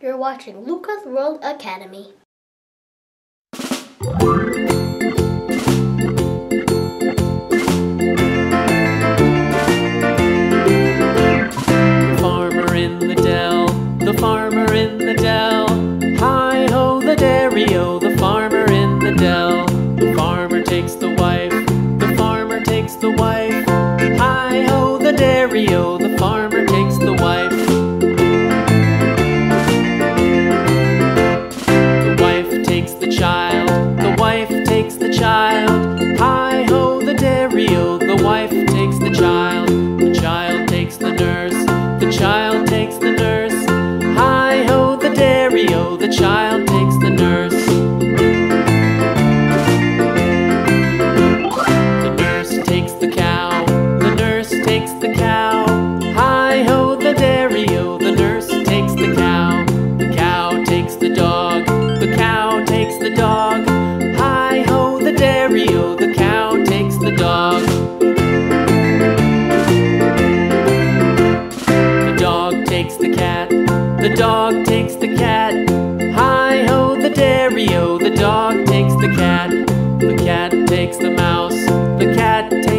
You're watching Luca's World Academy. The farmer in the dell, the farmer in the dell. Hi-ho the dairy-o, the farmer in the dell. The farmer takes the wife, the farmer takes the wife. Hi-ho the dairy-o, the farmer takes the wife. The wife takes the child, the wife takes the child. Hi-ho the dairy-o, the wife takes the child. The child takes the nurse, the child takes the nurse. Hi-ho the dairy-o, the child takes the nurse. The nurse takes the cow, the nurse takes the cow. Hi-ho the dairy-o, the nurse takes the cow. The cow takes the dog, the cow takes the dog. Hi-ho the dairy-o, the cow takes the dog. The dog takes the cat, the dog takes the cat. Hi-ho the dairy-o, the dog takes the cat. The cat takes the mouse, the cat takes